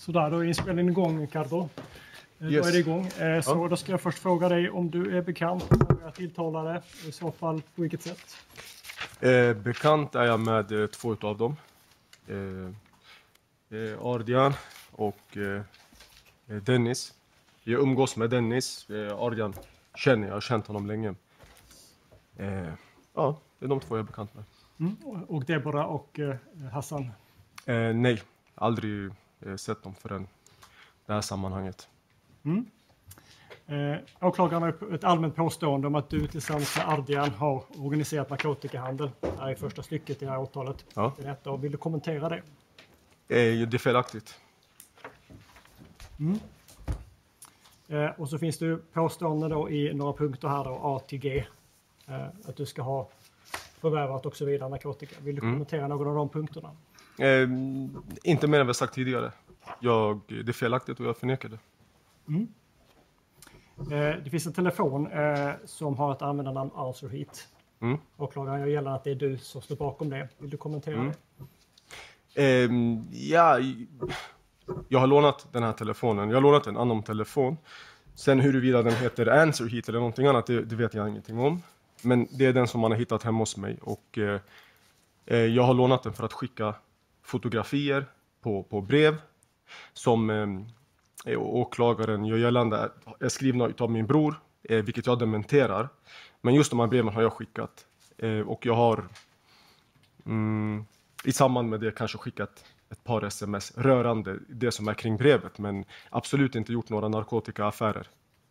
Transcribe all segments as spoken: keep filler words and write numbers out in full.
Sådär, då är inspelningen igång, Ricardo. Yes. Då är det igång. Eh, så ja. Då ska jag först fråga dig om du är bekant med några tilltalare. I så fall på vilket sätt? Eh, bekant är jag med eh, två av dem. Eh, eh, Ardian och eh, Dennis. Jag umgås med Dennis. Eh, Ardian känner jag, jag har känt honom länge. Eh, ja, det är de två jag är bekant med. Mm. Och Deborah och eh, Hassan? Eh, nej, aldrig eh, sett dem förrän det här sammanhanget. Mm. Eh, åklagaren har ett allmänt påstående om att du tillsammans med Ardian har organiserat narkotikahandel. Det här är första stycket i det här åtalet. Ja. Det är rätt, och vill du kommentera det? Eh, det är felaktigt. Mm. Eh, och så finns det påståenden då i några punkter här då, A till G. Eh, att du ska ha förvärvat och så vidare narkotika. Vill du kommentera mm. någon av de punkterna? Eh, inte mer än vad jag sagt tidigare. Jag, det är felaktigt och jag förnekar det. Mm. Eh, det finns en telefon eh, som har ett användarnamn Answer Heat. Mm. Åklagaren gör gällande att det är du som står bakom det. Vill du kommentera mm. det? Eh, ja, jag har lånat den här telefonen. Jag har lånat en annan telefon. Sen huruvida den heter Answer Heat eller någonting annat, det, det vet jag ingenting om. Men det är den som man har hittat hemma hos mig. Och eh, jag har lånat den för att skicka fotografier på, på brev som eh, åklagaren gör gällande är skrivna av min bror, eh, vilket jag dementerar. Men just de här breven har jag skickat. Eh, och jag har mm, i samband med det kanske skickat ett par sms rörande det som är kring brevet. Men absolut inte gjort några narkotikaaffärer.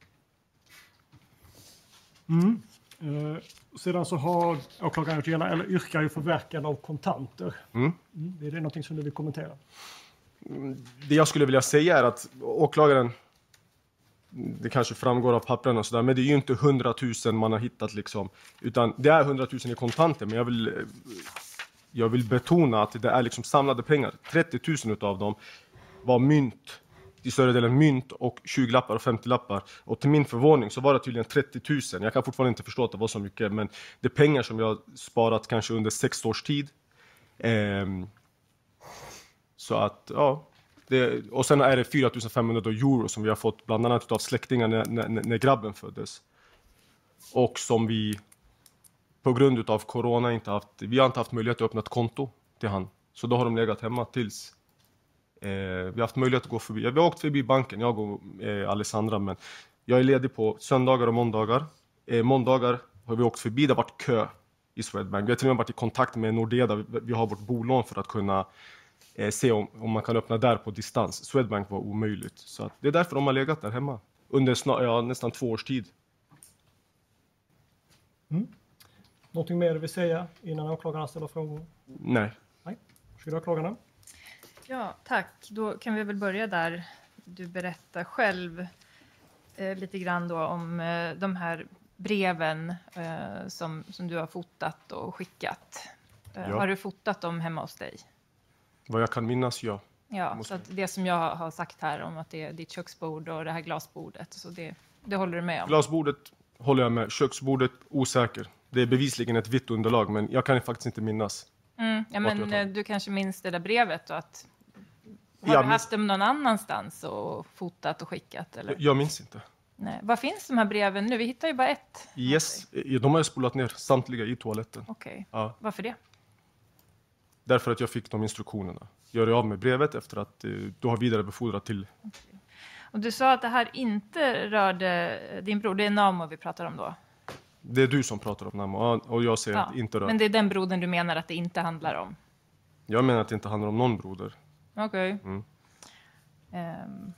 Mm. Eh, sedan så har åklagaren gjort gällande, eller yrkar ju förverkande av kontanter. Mm. Mm. Är det någonting som du vill kommentera? Det jag skulle vilja säga är att åklagaren, det kanske framgår av papperna och sådär, men det är ju inte hundratusen man har hittat liksom, utan det är hundratusen i kontanter, men jag vill, jag vill betona att det är liksom samlade pengar. trettio tusen utav dem var mynt, i större delen mynt och tjugo lappar och femtio lappar. Och till min förvåning så var det tydligen trettio tusen. Jag kan fortfarande inte förstå att det var så mycket, men det är pengar som jag har sparat kanske under sex års tid. Ehm, Så att, ja. Det, och sen är det fyra tusen femhundra euro som vi har fått bland annat av släktingar när, när, när grabben föddes. Och som vi på grund av corona inte haft, vi har inte haft möjlighet att öppna ett konto till han. Så då har de legat hemma tills eh, vi har haft möjlighet att gå förbi. Vi har åkt förbi banken, jag och eh, Alessandra, men jag är ledig på söndagar och måndagar. Eh, måndagar har vi åkt förbi, det har varit kö i Swedbank. Vi har till och med varit i kontakt med Nordea där vi, vi har vårt bolån för att kunna Eh, se om, om man kan öppna där på distans. Swedbank var omöjligt. Så att det är därför de har legat där hemma. Under snar, ja, nästan två års tid. Mm. Någonting mer du vill säga innan åklagarna ställer frågor? Nej. Nej. Varsågod åklagarna. Ja, tack. Då kan vi väl börja där. Du berättar själv eh, lite grann då om eh, de här breven eh, som, som du har fotat och skickat. Eh, ja. Har du fotat dem hemma hos dig? Vad jag kan minnas, ja. Ja, så att det som jag har sagt här om att det är ditt köksbord och det här glasbordet, så det, det håller du med om? Glasbordet håller jag med. Köksbordet, osäker. Det är bevisligen ett vitt underlag, men jag kan faktiskt inte minnas. Mm, ja, men du kanske minns det där brevet och att... Har jag du haft dem någon annanstans och fotat och skickat? Eller? Jag, jag minns inte. Nej. Vad finns de här breven nu? Vi hittar ju bara ett. Yes, de har jag spolat ner samtliga i toaletten. Okej, okay. Ja. Varför det? Därför att jag fick de instruktionerna. Gör jag av med brevet efter att eh, du har vidare befordrat till... Okay. Och du sa att det här inte rörde din bror. Det är Namo vi pratar om då? Det är du som pratar om Namo och jag säger ja, att det inte rör. Men det är den brodern du menar att det inte handlar om? Jag menar att det inte handlar om någon broder. Okej. Okay. Mm. Um.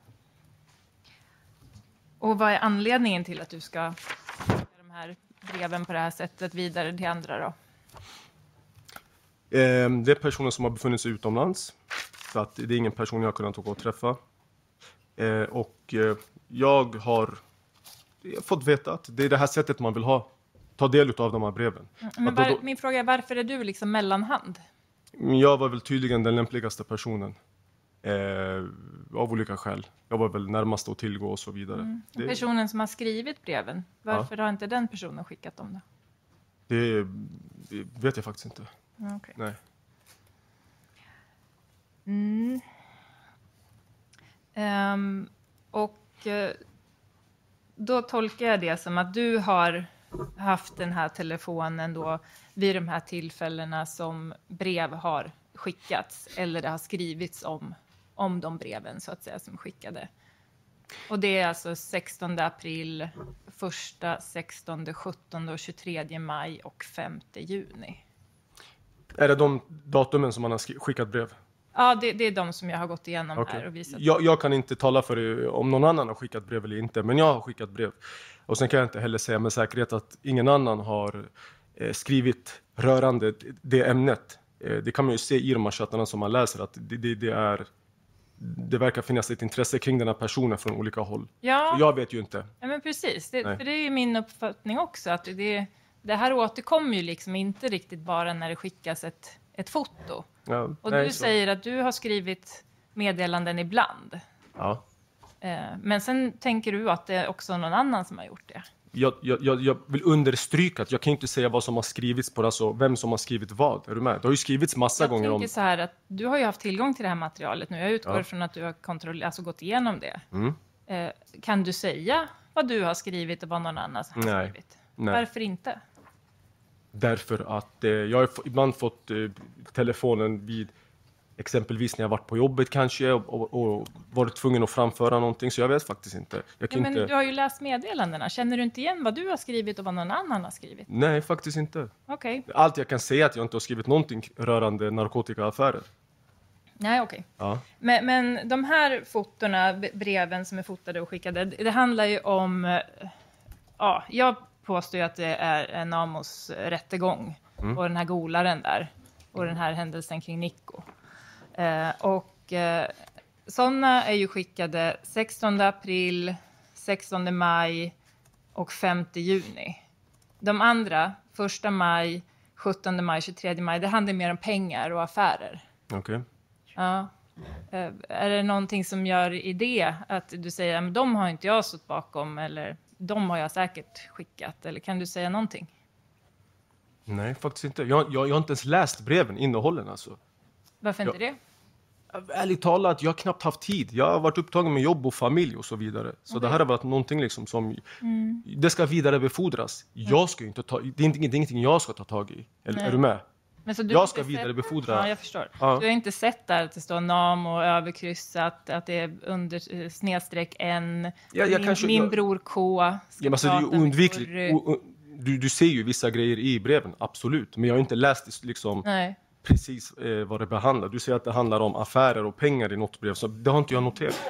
Och vad är anledningen till att du ska skicka de här breven på det här sättet vidare till andra då? Eh, det är personer som har befunnit sig utomlands. Så att det är ingen person jag har kunnat åka och träffa. Eh, och eh, jag har fått veta att det är det här sättet man vill ha. Ta del av de här breven. Mm, men var, då, min fråga är, varför är du liksom mellanhand? Jag var väl tydligen den lämpligaste personen. Eh, av olika skäl. Jag var väl närmast att tillgå och så vidare. Mm. Det, personen som har skrivit breven, varför ja. har inte den personen skickat dem då? Det, det vet jag faktiskt inte. Okay. Nej. Mm. Um, och uh, då tolkar jag det som att du har haft den här telefonen då vid de här tillfällena som brev har skickats eller det har skrivits om, om de breven så att säga som skickade. Och det är alltså sextonde april, första, sextonde, sjuttonde och tjugotredje maj och femte juni. Är det de datumen som man har sk- skickat brev? Ja, det, det är de som jag har gått igenom Okay. här och visat. Jag, jag kan inte tala för det, om någon annan har skickat brev eller inte, men jag har skickat brev. Och sen kan jag inte heller säga med säkerhet att ingen annan har eh, skrivit rörande det ämnet. Eh, det kan man ju se i de här chattarna som man läser, att det, det, det, är, det verkar finnas ett intresse kring den här personen från olika håll. Ja, Så jag vet ju inte. ja men precis. Det, för det är ju min uppfattning också, att det, det här återkommer ju liksom inte riktigt bara när det skickas ett, ett foto. Ja, och nej, du så. säger att du har skrivit meddelanden ibland. Ja. Eh, men sen tänker du att det är också någon annan som har gjort det. Jag, jag, jag vill understryka att jag kan inte säga vad som har skrivits på det, alltså vem som har skrivit vad. Är du med? Det har ju skrivits massa jag gånger om... Jag tänker så här att du har ju haft tillgång till det här materialet nu. Jag utgår Ja. från att du har kontroll- alltså gått igenom det. Mm. Eh, kan du säga vad du har skrivit och vad någon annan har Nej. skrivit? Nej. Varför inte? Därför att eh, jag har f- ibland fått eh, telefonen vid exempelvis när jag varit på jobbet kanske och, och, och varit tvungen att framföra någonting, så jag vet faktiskt inte. Jag Ja, kan men inte... du har ju läst meddelandena. Känner du inte igen vad du har skrivit och vad någon annan har skrivit? Nej, faktiskt inte. Okej. Okay. Allt jag kan säga är att jag inte har skrivit någonting rörande narkotikaaffärer. Nej, okej. Okay. Ja. Men, men de här fotorna, b- breven som är fotade och skickade, det, det handlar ju om... eh, Ja, jag påstår ju att det är en Amos rättegång Mm. och den här golaren där och den här händelsen kring Nico. Eh, och eh, sådana är ju skickade sextonde april, sextonde maj och femte juni. De andra, första maj, sjuttonde maj, tjugotredje maj, det handlar mer om pengar och affärer. Okej. Okay. Ja. Eh, är det någonting som gör i det att du säger att de har inte jag stått bakom eller de har jag säkert skickat, eller kan du säga någonting? Nej, faktiskt inte. Jag, jag, jag har inte ens läst breven, innehållen alltså. Varför inte Ja. det? Ärligt talat, jag har knappt haft tid. Jag har varit upptagen med jobb och familj och så vidare. Så Okay. det här har varit någonting liksom som... Mm. Det ska vidare befordras. Jag ska ju inte ta... Det är, inte, det är ingenting jag ska ta tag i. Eller, är du med? Men så du har jag ska inte vidare sett... befordra... Ja, jag förstår. Ja. Du har inte sett där att det står nam och överkryssat, att det är under eh, snedstreck en. Ja, jag min kanske- min jag- bror K. ska Ja, men alltså, det är ju prata med oundvikligt. Curry. O, o, du, du ser ju vissa grejer i breven, absolut. Men jag har inte läst liksom, Nej. precis eh, vad det behandlar. Du säger att det handlar om affärer och pengar i något brev. Så det har inte jag noterat.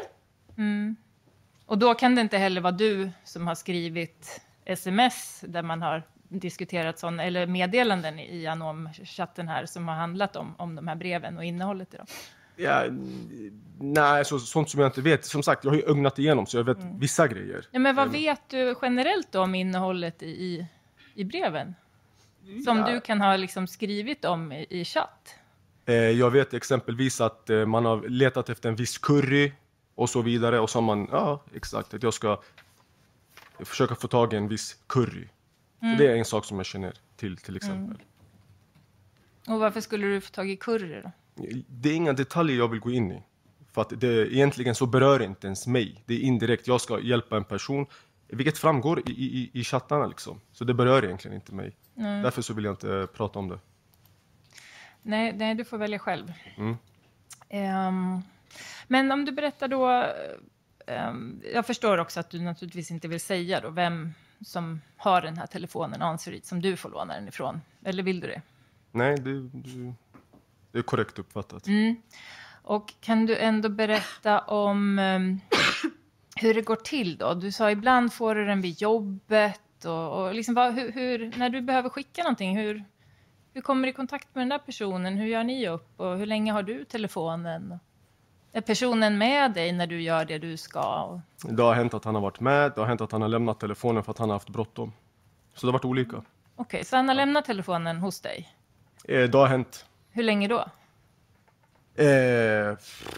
Och då kan det inte heller vara du som har skrivit sms där man har diskuterat sån, eller meddelanden i Anom-chatten här som har handlat om, om de här breven och innehållet i dem. Ja, n- nej, så, sånt som jag inte vet. Som sagt, jag har ju ögnat igenom så jag vet vissa grejer. Ja, men vad Mm. vet du generellt då om innehållet i, i, i breven? Som Ja. du kan ha liksom skrivit om i, i chatt? Eh, jag vet exempelvis att eh, man har letat efter en viss curry och så vidare. Och så har man, ja exakt, att jag ska försöka få tag i en viss curry. Mm. Så det är en sak som jag känner till, till exempel. Och varför skulle du få tag i curry då? Det är inga detaljer jag vill gå in i. För att det egentligen så berör inte ens mig. Det är indirekt, jag ska hjälpa en person. Vilket framgår i, i, i chattarna liksom. Så det berör egentligen inte mig. Mm. Därför så vill jag inte prata om det. Nej, nej, du får välja själv. Mm. Ehm, men om du berättar då... ehm, jag förstår också att du naturligtvis inte vill säga då vem som har den här telefonen ansvarig som du får låna den ifrån. Eller vill du det? Nej, det, det, det är korrekt uppfattat. Mm. Och kan du ändå berätta om ehm, hur det går till då? Du sa ibland får du den vid jobbet. Och, och liksom vad, hur, hur, när du behöver skicka någonting, hur, hur kommer du i kontakt med den där personen? Hur gör ni upp? Och hur länge har du telefonen? Är personen med dig när du gör det du ska? Och... Det har hänt att han har varit med. Det har hänt att han har lämnat telefonen för att han har haft bråttom. Så det har varit olika. Okej, okay, så han har lämnat telefonen hos dig? Eh, det har hänt. Hur länge då? Eh,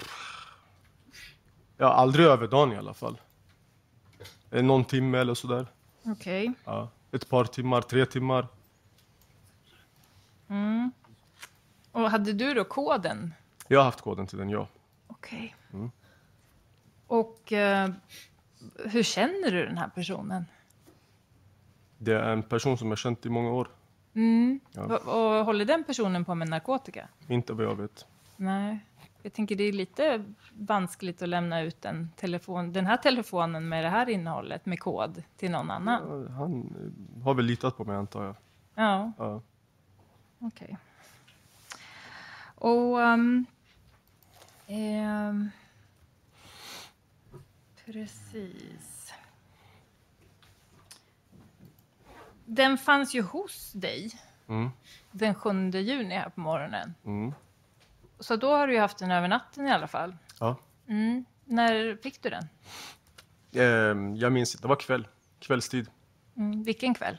ja, aldrig över dagen i alla fall. Eh, någon timme eller sådär. Okej. Okay. Ja, ett par timmar, tre timmar. Mm. Och hade du då koden? Jag har haft koden till den, ja. Okej. Mm. Och eh, hur känner du den här personen? Det är en person som jag känt i många år. Mm. Ja. Och, och håller den personen på med narkotika? Inte vad jag vet. Nej. Jag tänker det är lite vanskligt att lämna ut en telefon, den här telefonen med det här innehållet, med kod, till någon annan. Ja, han eh, har väl litat på mig, antar jag. Ja, Ja. okej. Okay. Och... Um, ehm, precis. Den fanns ju hos dig Mm. den sjunde juni här på morgonen. Mm. Så då har du ju haft den över natten i alla fall. Ja. Mm. När fick du den? Ehm, jag minns inte, det var kväll. Kvällstid. Mm. Vilken kväll?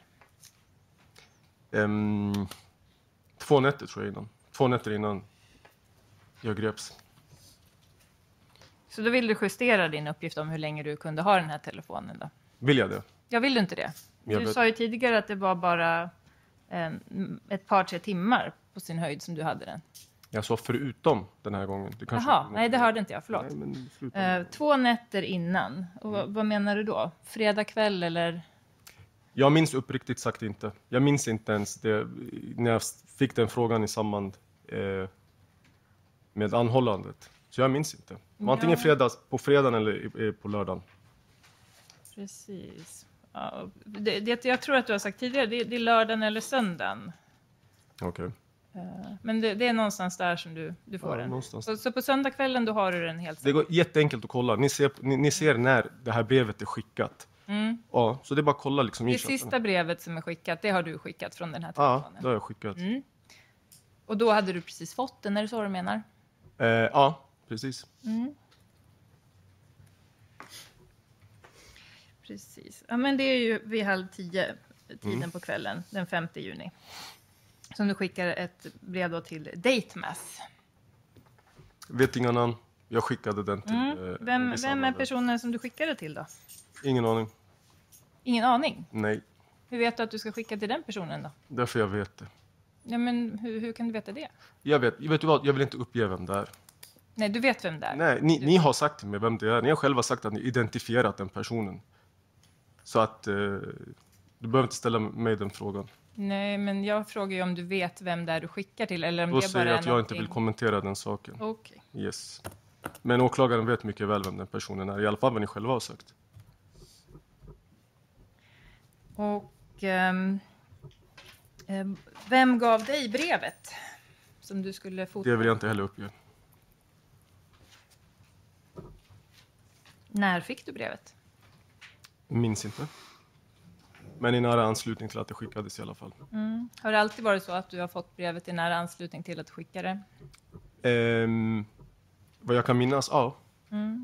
Ehm, två nätter tror jag innan. Två nätter innan jag greps. Så då vill du justera din uppgift om hur länge du kunde ha den här telefonen då? Vill jag det? Jag vill du inte det? Jag Du vet. sa ju tidigare att det var bara en, ett par, tre timmar på sin höjd som du hade den. Jag sa förutom den här gången. Det kanske Jaha, nej det hörde inte jag, förlåt. Nej, men förutom. Eh, två nätter innan. Och vad, vad menar du då? Fredag kväll eller? Jag minns uppriktigt sagt inte. Jag minns inte ens det när jag fick den frågan i samband eh, med anhållandet. Så jag minns inte. Det var antingen Ja. fredags, på fredagen eller eh, på lördagen. Precis. Ja, det, det, jag tror att du har sagt tidigare, det, det är lördagen eller söndagen. Okej. Eh, Men det, det är någonstans där som du, du får Ja, den. någonstans. Så, så på söndagskvällen då har du den helt. Det går jätteenkelt att kolla. Ni ser, ni, ni ser när det här brevet är skickat. Mm. Ja, så det är bara att kolla liksom i Det chatten. sista brevet som är skickat, det har du skickat från den här Ja, telefonen. det har jag skickat. Mm. Och då hade du precis fått den, är det så du menar? Eh, ja, precis. Mm. Precis. Ja, men det är ju vid halv tio tiden Mm. på kvällen, den femte juni. Som du skickar ett brev då till Datemass. Vet inga namn. Jag skickade den till... Mm. eh, Vem, vissa vem är andra. personen som du skickade till då? Ingen aning. Ingen aning. Nej, Hur vet du att du ska skicka till den personen då? därför jag vet det. Ja, men hur, hur kan du veta det? Jag vet, vet du vad? Jag vill inte uppge vem det är. Nej, du vet vem det är. Nej, ni, ni har sagt till mig vem det är. Ni har själva sagt att ni identifierat den personen. Så att eh, du behöver inte ställa mig den frågan. Nej, men jag frågar ju om du vet vem det är du skickar till. Eller om Då det säger bara jag är att jag inte någonting- vill kommentera den saken. Okej. Yes. Men åklagaren vet mycket väl vem den personen är. I alla fall vad ni själva har sagt. Och ehm, ehm, vem gav dig brevet som du skulle fota? Det vill jag inte heller uppge. När fick du brevet? Minns inte. Men i nära anslutning till att det skickades i alla fall. Mm. Har det alltid varit så att du har fått brevet i nära anslutning till att du skickade det? Ehm, vad jag kan minnas, ja. Mm.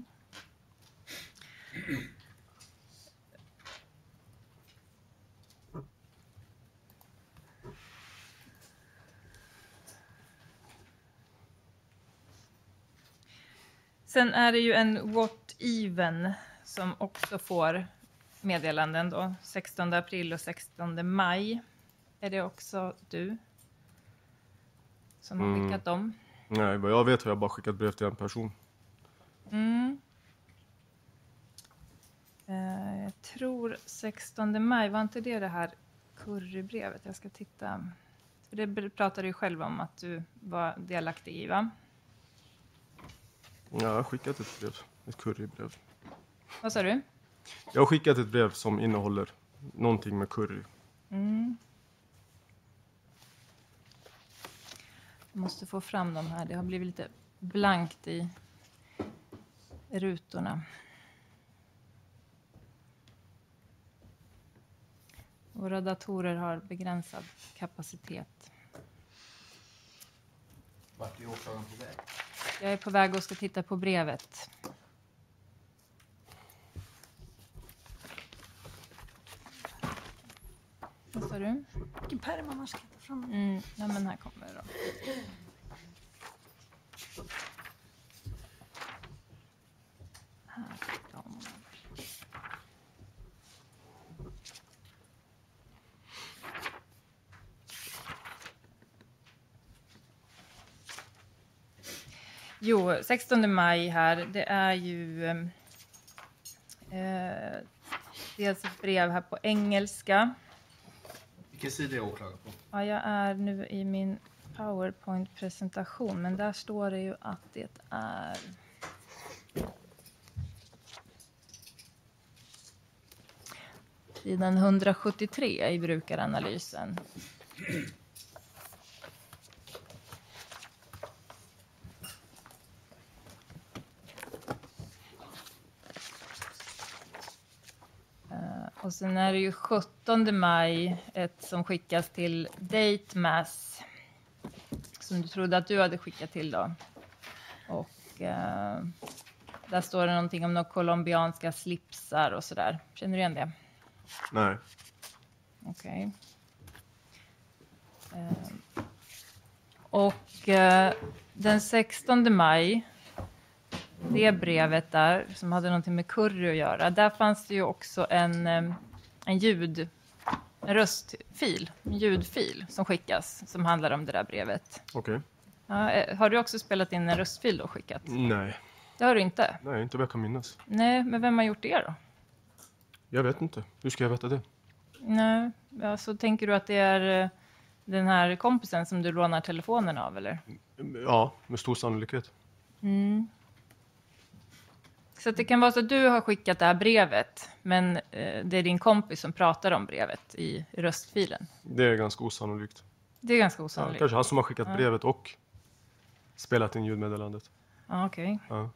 Sen är det ju en what even som också får meddelanden då. sextonde april och sextonde maj. Är det också du som har Mm. skickat dem? Nej, vad jag vet har jag bara skickat brev till en person. Mm. Eh, jag tror sextonde maj, var inte det det här currybrevet? Jag ska titta. För det pratade du ju själv om att du var delaktig i, va? Ja, jag har skickat ett brev. Ett currybrev. Vad sa du? Jag har skickat ett brev som innehåller någonting med curry. Mm. Jag måste få fram de här. Det har blivit lite blankt i rutorna. Våra datorer har begränsad kapacitet. Vart är åklagaren på väg? Jag är på väg och ska titta på brevet. Vad sa du? Vilken pärm annars ska jag ta fram? Mm, ja, men här kommer det då. Här har man. Jo, sextonde maj här, det är ju eh, dels ett brev här på engelska. Vilken sida är åklagaren på? Ja, jag är nu i min PowerPoint-presentation, men där står det ju att det är... sidan hundrasjuttiotre i brukaranalysen. Och sen är det ju sjuttonde maj ett som skickas till Datemass som du trodde att du hade skickat till då. Och eh, där står det någonting om några colombianska slipsar och sådär. Känner du igen det? Nej. Okej. Okay. Eh, och eh, den sextonde maj, det brevet där som hade någonting med curry att göra, där fanns det ju också en, en ljud, en röstfil, en ljudfil som skickas som handlar om det där brevet. Okej. Okay. Ja, har du också spelat in en röstfil och skickat? Nej. Det har du inte? Nej, inte vad jag kan minnas. Nej, men vem har gjort det då? Jag vet inte. Hur ska jag veta det? Nej, ja, så tänker du att det är den här kompisen som du lånar telefonen av, eller? Ja, med stor sannolikhet. Mm. Så att det kan vara så att du har skickat det här brevet, men eh, det är din kompis som pratar om brevet i röstfilen. Det är ganska osannolikt. Det är ganska Ja, osannolikt. kanske han som har skickat Ja. brevet och spelat in ljudmeddelandet. Ja, okej. Ja.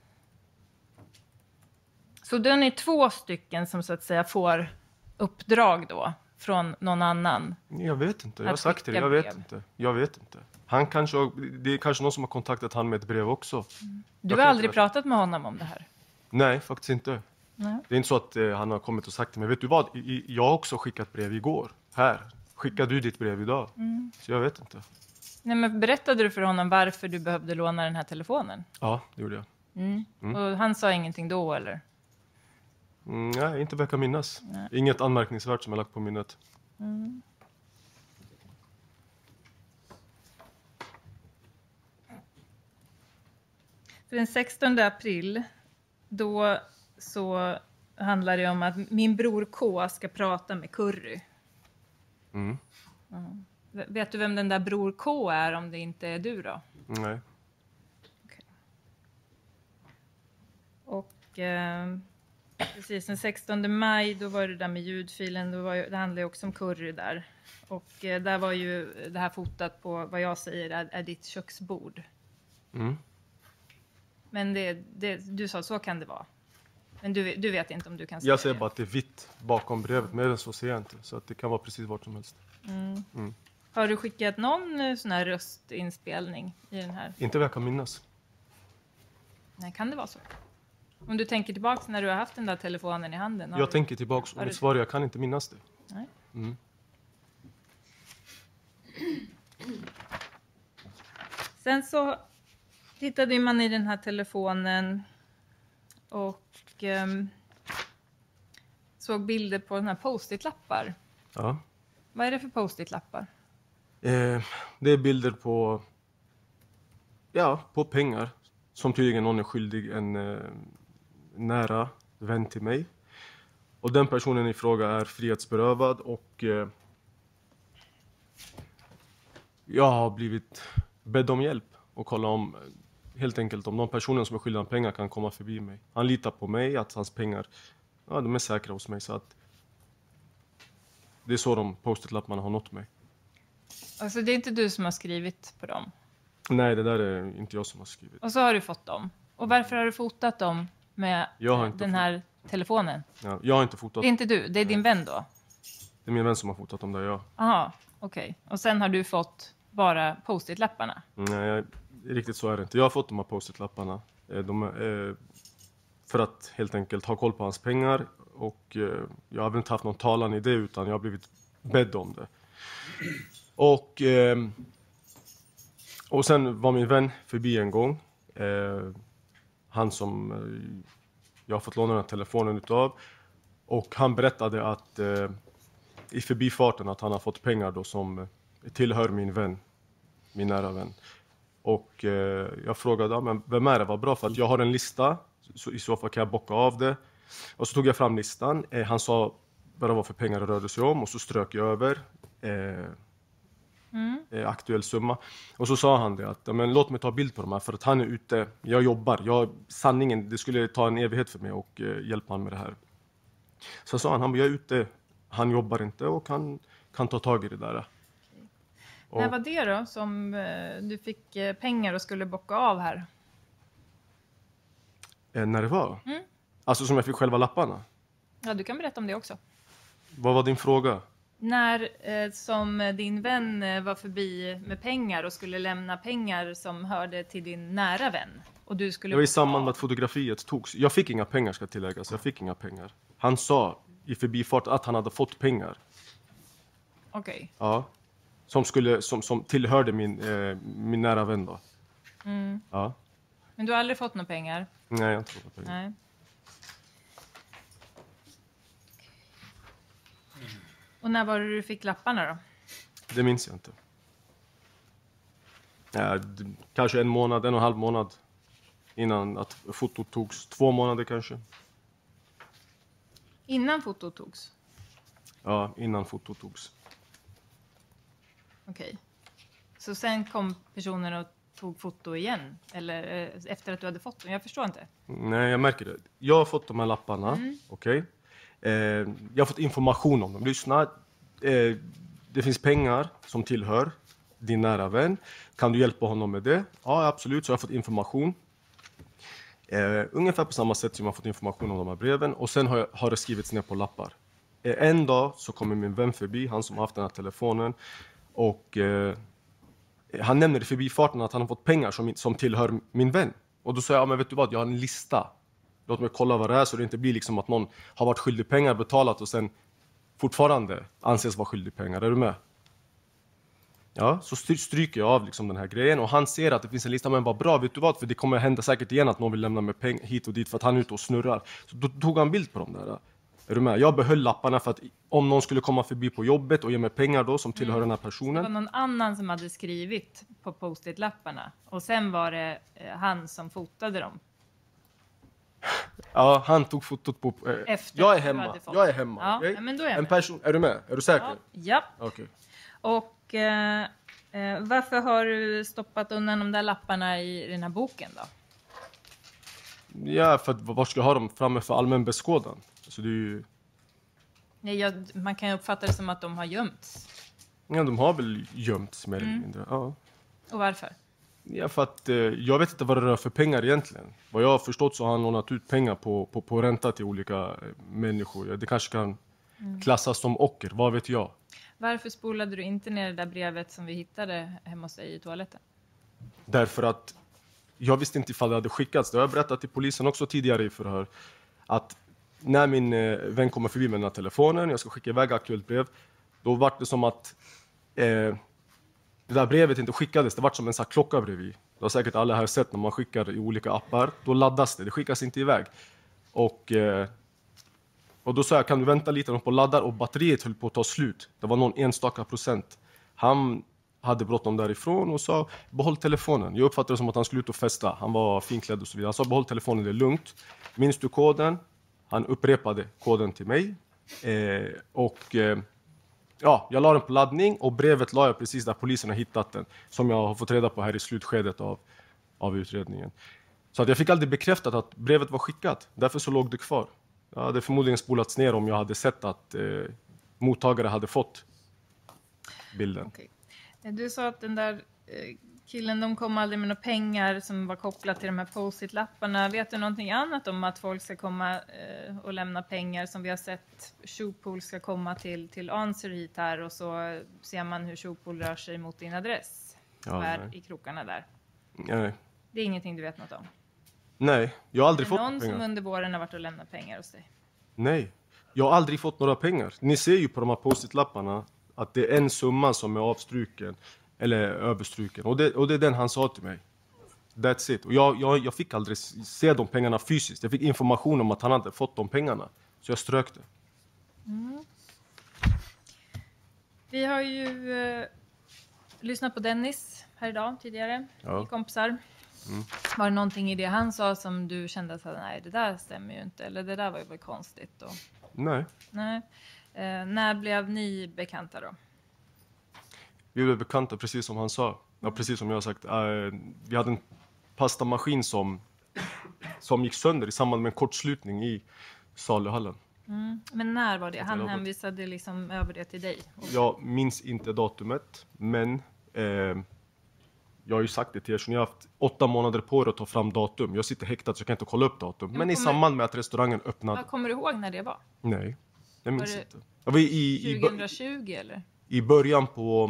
Så den är två stycken som så att säga får uppdrag då från någon annan. Jag vet inte. Jag har Att sagt det. skicka Jag vet brev. inte. Jag vet inte. Han kanske har, det är kanske någon som har kontaktat han med ett brev också. Du Jag har kan aldrig inte- pratat med honom om det här? Nej, faktiskt inte. Nej. Det är inte så att eh, han har kommit och sagt till mig. Vet du vad? I, i- jag har också skickat brev igår. Här. Skickade du ditt brev idag? Mm. Så jag vet inte. Nej, men berättade du för honom varför du behövde låna den här telefonen? Ja, det gjorde jag. Mm. Mm. Och han sa ingenting då, eller? Mm, nej, inte vad jag kan minnas. Nej. Inget anmärkningsvärt som jag lagt på minnet. Mm. För den sextonde april, då så handlar det om att min bror K ska prata med Curry. Mm. V- Vet du vem den där bror K är om det inte är du då? Nej. Och eh, precis den sextonde maj, då var det där med ljudfilen, då var ju, det handlade ju också om Curry där. Och eh, där var ju det här fotat på vad jag säger är, är ditt köksbord. Mm. Men det, det, du sa så kan det vara. Men du, du vet inte om du kan säga Jag säger det. bara att det är vitt bakom brevet. Mer än så ser jag inte. Så att det kan vara precis vart som helst. Mm. Mm. Har du skickat någon eh, sån här röstinspelning i den här? Inte vad jag kan minnas. Nej, kan det vara så? Om du tänker tillbaka när du har haft den där telefonen i handen. har Jag du- tänker tillbaka och har mitt du- svar är jag kan inte minnas det. Nej. Mm. Sen så tittade man i den här telefonen och ehm, såg bilder på den här post-it-lappar. Ja. Vad är det för post-it-lappar? Eh, det är bilder på, ja, på pengar som tydligen någon är skyldig en eh, nära vän till mig. Och den personen i fråga är frihetsberövad och eh, jag har blivit bedd om hjälp och kolla om helt enkelt om de personer som är skyldiga pengar kan komma förbi mig. Han litar på mig att hans pengar, ja, de är säkra hos mig, så att det är så de post-it-lapparna har nått mig. Alltså det är inte du som har skrivit på dem. Nej, det där är inte jag som har skrivit. Och så har du fått dem. Och varför har du fotat dem med Jag har inte den fot- här telefonen? Ja, jag har inte fotat. Det är inte du, det är din vän då? Det är min vän som har fotat dem där, ja. Jaha, okej. Och sen har du fått bara post-it-lapparna? Nej, jag, riktigt så är det inte. Jag har fått de här post-it-lapparna. Eh, De, är, eh, för att helt enkelt ha koll på hans pengar. Och eh, jag har väl inte haft någon talan i det, utan jag har blivit bedd om det. Och, eh, och sen var min vän förbi en gång. Eh, han som eh, jag har fått låna den här telefonen utav. Och han berättade att eh, i förbifarten att han har fått pengar då som eh, tillhör min vän. Min nära vän. Och eh, jag frågade, ja, men vem är det? Vad bra, för att jag har en lista. Så i så fall kan jag bocka av det. Och så tog jag fram listan. Eh, han sa vad det var för pengar det rörde sig om. Och så strök jag över eh, Mm. eh, aktuell summa. Och så sa han det att men, låt mig ta bild på de här. För att han är ute, jag jobbar. Jag, sanningen, det skulle ta en evighet för mig att eh, hjälpa honom med det här. Så sa han, han jag är ute, han jobbar inte och han kan ta tag i det där. Och, När var det då som eh, du fick eh, pengar och skulle bocka av här? eh, när det var? Mm. Alltså som jag fick själva lapparna. Ja, du kan berätta om det också. Vad var din fråga? När eh, som din vän eh, var förbi med pengar och skulle lämna pengar som hörde till din nära vän. Och du skulle Det var i bocka samband av. med att fotografiet togs. Jag fick inga pengar ska tilläggas. Jag fick inga pengar. Han sa i förbifart att han hade fått pengar. Okej. Ja. Som, skulle, som, som tillhörde min, eh, min nära vän då. Mm. Ja. Men du har aldrig fått några pengar? Nej, jag har inte fått pengar. Nej. Och när var det du fick lapparna då? Det minns jag inte. Ja, d- kanske en månad, en och en halv månad innan att fotot togs. Två månader kanske. Innan fotot togs? Ja, innan fotot togs. Okej. Så sen kom personen och tog foto igen? Eller eh, efter att du hade fått dem? Jag förstår inte. Nej, jag märker det. Jag har fått de här lapparna. Mm. Okej. Eh, jag har fått information om dem. Lyssna. Eh, det finns pengar som tillhör din nära vän. Kan du hjälpa honom med det? Ja, absolut. Så jag har fått information. Eh, ungefär på samma sätt som jag har fått information om de här breven. Och sen har, jag, har det skrivits ner på lappar. Eh, en dag så kommer min vän förbi, han som har haft den här telefonen. Och eh, han nämner i förbifarten att han har fått pengar som, som tillhör min vän. Och då sa jag, ja, men vet du vad, jag har en lista. Låt mig kolla vad det är så det inte blir liksom att någon har varit skyldig pengar, betalat och sen fortfarande anses vara skyldig pengar. Är du med? Ja, så stry- stryker jag av liksom den här grejen och han ser att det finns en lista, men bara bra, vet du vad, för det kommer hända säkert igen att någon vill lämna med pengar hit och dit för att han är ute och snurrar. Så då tog han bild på dem där. Är du med? Jag behöll lapparna för att om någon skulle komma förbi på jobbet och ge mig pengar då som tillhör den här Det personen. var någon annan som hade skrivit på post-it-lapparna. Och sen var det eh, han som fotade dem. Ja, han tog fotot på... Eh, Efter jag är att du hemma. hade fått. Jag är hemma. Ja, okej? ja, men då är jag en med. person, är du med? Är du säker? Ja. ja. Okej. Och eh, eh, varför har du stoppat undan de där lapparna i den här boken då? Ja, för att var ska jag ha dem framme för allmän beskådan? Alltså det är ju... Nej, jag, man kan ju uppfatta det som att de har gömts. Ja, de har väl gömts mer eller Mm. mindre. Ja. Och varför? Ja, för att eh, jag vet inte vad det rör för pengar egentligen. Vad jag har förstått så har han lånat ut pengar på, på, på ränta till olika eh, människor. Ja, det kanske kan klassas som ocker, vad vet jag. Varför spolade du inte ner det där brevet som vi hittade hemma hos dig i toaletten? Därför att jag visste inte ifall det hade skickats. Det har jag berättat till polisen också tidigare i förhör. Att när min eh, vän kommer förbi med den här telefonen, jag ska skicka iväg aktuellt brev. Då var det som att eh, det där brevet inte skickades. Det var som en sån här klocka bredvid. Det har säkert alla här sett när man skickar i olika appar. Då laddas det, det skickas inte iväg. Och, eh, och då sa jag, kan du vänta lite på laddar? Och batteriet höll på att ta slut. Det var någon enstaka procent. Han hade bråttom därifrån och sa, behåll telefonen. Jag uppfattade det som att han skulle ut och festa. Han var finklädd och så vidare. Han sa, behåll telefonen, det är lugnt. Minns du koden? Han upprepade koden till mig. Eh, och eh, ja, jag la den på laddning och brevet la jag precis där polisen har hittat den. Som jag har fått reda på här i slutskedet av, av utredningen. Så att jag fick aldrig bekräftat att brevet var skickat. Därför så låg det kvar. Jag hade förmodligen spolats ner om jag hade sett att eh, mottagare hade fått bilden. Okej. Du sa att den där eh, killen, de kom aldrig med några pengar som var kopplat till de här post-it-lapparna. Vet du någonting annat om att folk ska komma eh, och lämna pengar som vi har sett Showpool ska komma till, till Answer hit här och så ser man hur Showpool rör sig mot din adress Ja, här nej. i krokarna där. Nej. Det är ingenting du vet något om. Nej, jag har aldrig Är fått någon pengar. som under våren har varit och lämnat pengar hos dig? Nej, jag har aldrig fått några pengar. Ni ser ju på de här post-it-lapparna att det är en summa som är avstruken eller överstruken. Och det, och det är den han sa till mig. That's it. Och jag, jag, jag fick aldrig se de pengarna fysiskt. Jag fick information om att han hade fått de pengarna. Så jag strök det. Vi har ju eh, lyssnat på Dennis här idag tidigare. Ja. Vi är kompisar. Mm. Var det någonting i det han sa som du kände att nej, det där stämmer ju inte, eller det där var ju väl konstigt? Och... Nej. Nej. Eh, när blev ni bekanta då? Vi blev bekanta precis som han sa. Ja, precis som jag har sagt. Uh, vi hade en pastamaskin som, som gick sönder i samband med en kortslutning i saluhallen. Mm. Men när var det? Han Robert. hänvisade liksom över det till dig. Jag minns inte datumet, men eh, jag har ju sagt det till er, så ni har haft åtta månader på er att ta fram datum. Jag sitter häktad så jag kan inte kolla upp datum. Men, Men i kommer- samband med att restaurangen öppnade. Ja, kommer du ihåg när det var? Nej, jag minns Var det inte. Jag var i, i, bö- tjugohundratjugo eller? i början på...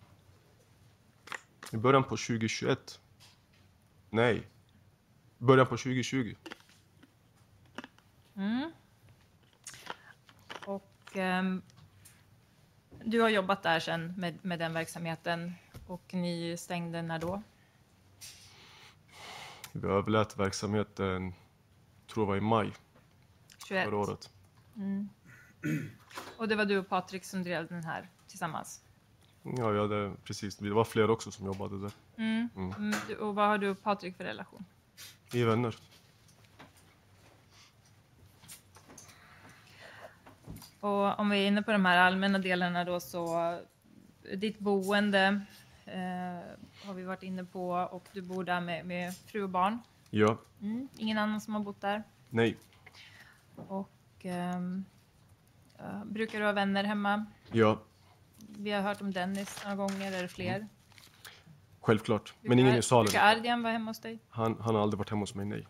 I början på tjugohundratjugoett. Nej. Början på tjugohundratjugo. Mm. Och ehm, du har jobbat där sen med, med den verksamheten och ni stängde när då? Vi överlät verksamheten, tror jag var i maj tjugoett. förra året. Och det var du och Patrik som drev den här tillsammans? Ja, vi hade precis. Det var fler också som jobbade där. Mm. Mm. du- Och vad har du och Patrik för relation? Vi är vänner. Och om vi är inne på de här allmänna delarna då, så ditt boende eh, har vi varit inne på, och du bor där med, med fru och barn. Ja, Mm. Ingen annan som har bott där. nej, Och ehm, ja, brukar du ha vänner hemma? ja, Vi har hört om Dennis några gånger, är det fler? självklart. Men Brukar- ingen i salen. Brukar Ardian vara hemma hos dig? Han, han har aldrig varit hemma hos mig, nej.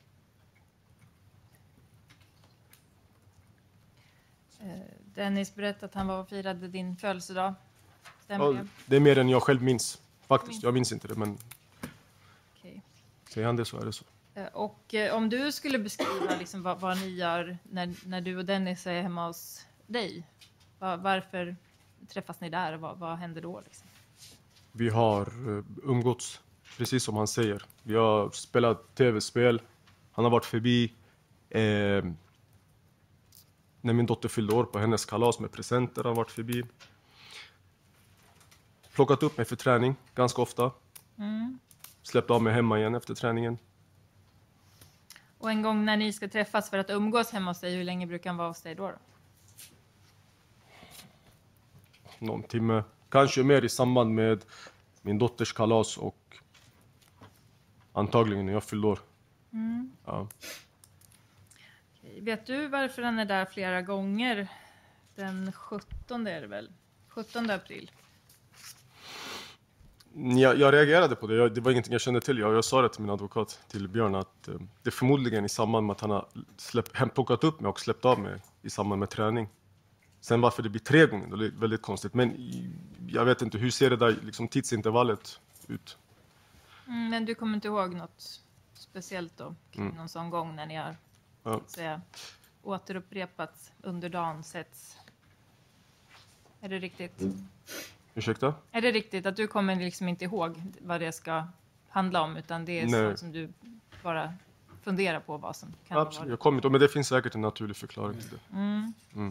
Eh, Dennis berättade att han var och firade din födelsedag. Stämmer Ja, det? det är mer än jag själv minns. Faktiskt, Minns. jag minns inte det, men Okej. säger han det så är det så. Eh, Och eh, om du skulle beskriva liksom vad, vad ni gör när, när du och Dennis är hemma hos dig. Va- varför träffas ni där och vad, vad händer då? Liksom? Vi har uh, umgåtts, precis som han säger. Vi har spelat tv-spel. Han har varit förbi. Eh, när min dotter fyllde år på hennes kalas med presenter har han varit förbi. Plockat upp mig för träning ganska ofta. Mm. Släppt av mig hemma igen efter träningen. Och en gång när ni ska träffas för att umgås hemma hos dig, hur länge brukar han vara hos dig då? då? Någon timme. Kanske mer i samband med min dotters kalas och antagligen när jag fyllde år. Ja. Okej. Vet du varför han är där flera gånger? Den sjuttonde är det väl? sjuttonde april. Jag, jag reagerade på det. Jag, det var ingenting jag kände till. Jag, jag sa det till min advokat, till Björn, att eh, det är förmodligen i samband med att han har släpp, hem, plockat upp mig och släppt av mig i samband med träning. Sen varför det blir tre gånger, det är väldigt konstigt. Men i, jag vet inte, hur ser det där liksom, tidsintervallet ut? Mm, men du kommer inte ihåg något speciellt då? Kring Mm. någon sån gång när ni har Ja. så att säga, återupprepats under dagen, setts? Är det riktigt? Ursäkta? Är det riktigt att du kommer liksom inte ihåg vad det ska handla om, utan det är Nej. sånt som du bara funderar på vad som kan Absolut, vara? jag kommer inte, men det finns säkert en naturlig förklaring till det. Mm. Mm.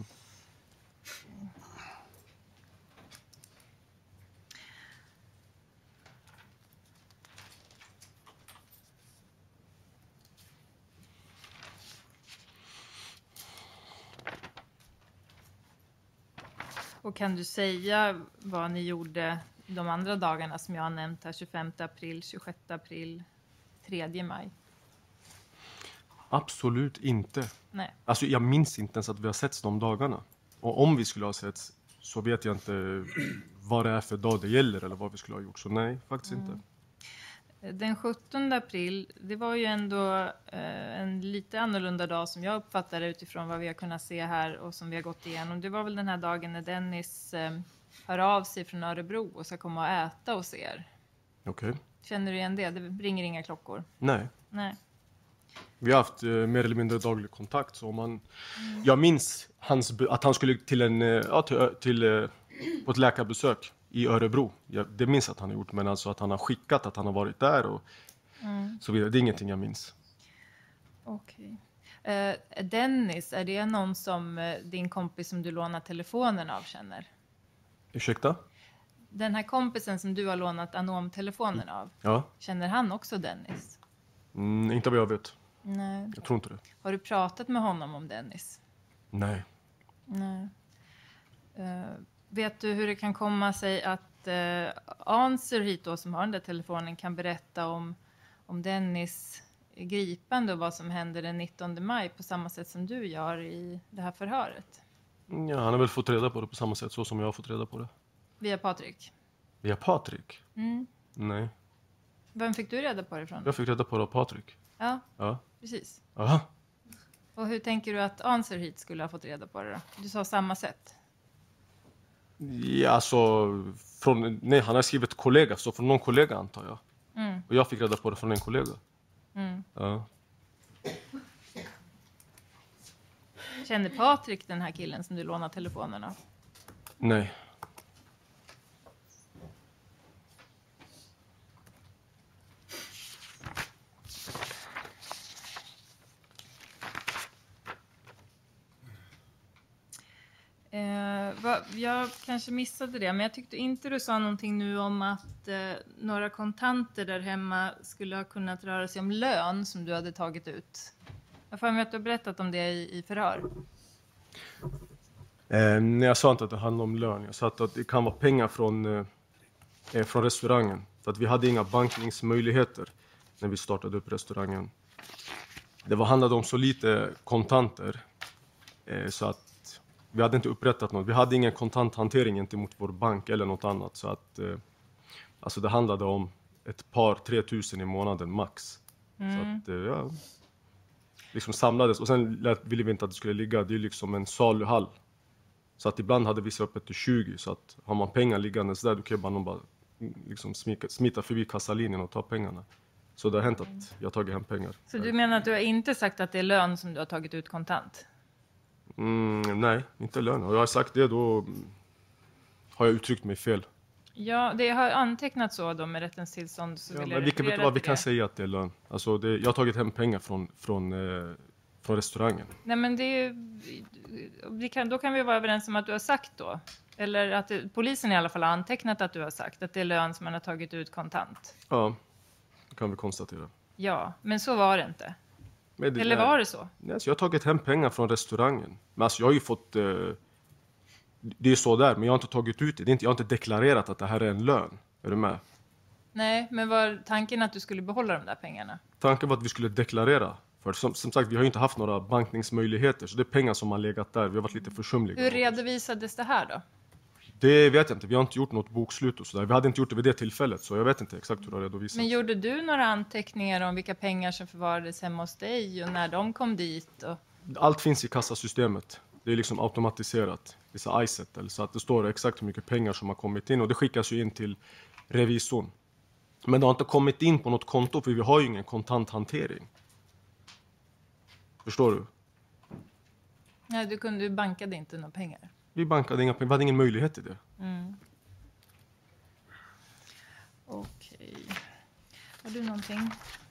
Och kan du säga vad ni gjorde de andra dagarna som jag har nämnt här, tjugofemte april, tjugosjätte april, tredje maj? Absolut inte. Nej. Alltså, jag minns inte ens att vi har setts de dagarna. Och om vi skulle ha setts så vet jag inte vad det är för dag det gäller eller vad vi skulle ha gjort. Så nej, faktiskt inte. Den sjuttonde april, det var ju ändå eh, en lite annorlunda dag som jag uppfattar det utifrån vad vi har kunnat se här och som vi har gått igenom. Det var väl den här dagen när Dennis eh, hör av sig från Örebro och ska komma och äta hos er. Okej. Känner du igen det? Det ringer inga klockor. Nej. Nej. Vi har haft eh, mer eller mindre daglig kontakt. Så man, jag minns hans, be- att han skulle till, en, eh, ja, till, ö- till eh, på ett läkarbesök i Örebro. Jag, det minns att han har gjort, men alltså att han har skickat att han har varit där och så vidare. Det är ingenting jag minns. Okej. Eh, Dennis, är det någon som eh, din kompis som du lånar telefonen av känner? Ursäkta? Den här kompisen som du har lånat Anom-telefonen av, Ja. känner han också Dennis? Mm, inte vad jag vet. Nej. Jag tror inte det. Har du pratat med honom om Dennis? Nej. Nej. Uh, vet du hur det kan komma sig att uh, Answer hit då, som har den där telefonen, kan berätta om, om Dennis gripande och vad som händer den nittonde maj på samma sätt som du gör i det här förhöret? Ja, han har väl fått reda på det på samma sätt så som jag har fått reda på det. Via Patrik? Via Patrik? Mm. Nej. Vem fick du reda på det ifrån? Jag fick reda på det av Patrik. Ja, Ja. precis. Aha. Och hur tänker du att Answer hit skulle ha fått reda på det då? Du sa samma sätt. Ja, alltså... Från, nej, han har skrivit kollega, så från någon kollega antar jag. Mm. Och jag fick reda på det från en kollega. Mm. Ja. Känner Patrik den här killen som du lånar telefonen av? Nej. Eh, va, jag kanske missade det, men jag tyckte inte du sa någonting nu om att eh, några kontanter där hemma skulle ha kunnat röra sig om lön som du hade tagit ut. Jag får med att du har berättat om det i, i förhör. Eh, nej, jag sa inte att det handlade om lön. Jag sa att det kan vara pengar från, eh, från restaurangen. För att vi hade inga bankningsmöjligheter när vi startade upp restaurangen. Det var, handlade om så lite kontanter eh, så att vi hade inte upprättat något. Vi hade ingen kontanthantering gentemot vår bank eller något annat. Så att, eh, alltså det handlade om ett par, tre tusen i månaden max. Mm. Så att, eh, ja, liksom samlades. Och sen lät, ville vi inte att det skulle ligga. Det är liksom en saluhall. Så att ibland hade vi så öppet till tjugo. Så att har man pengar liggandes där, då kan man bara liksom smita, smita förbi kassalinjen och ta pengarna. Så det har hänt att jag har tagit hem pengar. Så du menar att du har inte sagt att det är lön som du har tagit ut kontant? Mm, nej, inte lön. Och jag har sagt det, då har jag uttryckt mig fel. Ja, det har antecknat så då med rättens tillstånd. Så Ja, vill men jag vi kan, vet du referera vad, vi till kan det. säga att det är lön. Alltså det, jag har tagit hem pengar från, från, eh, från restaurangen. Nej, men det är ju, vi kan, då kan vi vara överens om att du har sagt då. Eller att det, polisen i alla fall har antecknat att du har sagt att det är lön som man har tagit ut kontant. Ja, det kan vi konstatera. Ja, men så var det inte. Men det, Eller var det så? Nej, så jag har tagit hem pengar från restaurangen. Men alltså jag har ju fått... Eh, det är så där, men jag har inte tagit ut det. det är inte, jag har inte deklarerat att det här är en lön. Är du med? Nej, men var tanken att du skulle behålla de där pengarna? Tanken var att vi skulle deklarera. För som, som sagt, vi har ju inte haft några bankningsmöjligheter. Så det är pengar som har legat där. Vi har varit lite försumliga. Hur redovisades det här då? Det vet jag inte. Vi har inte gjort något bokslut och sådär. Vi hade inte gjort det vid det tillfället. Så jag vet inte exakt hur det har redovisats. Men gjorde du några anteckningar om vilka pengar som förvarades hemma hos dig och när de kom dit? Och... Allt finns i kassasystemet. Det är liksom automatiserat. Det är iSettle. Så att det står exakt hur mycket pengar som har kommit in. Och det skickas ju in till revisorn. Men det har inte kommit in på något konto. För vi har ju ingen kontanthantering. Förstår du? Nej, du, kunde, du bankade inte några pengar. Vi bankade inga pengar. Vi hade ingen möjlighet till det. Mm. Okej. Har du någonting?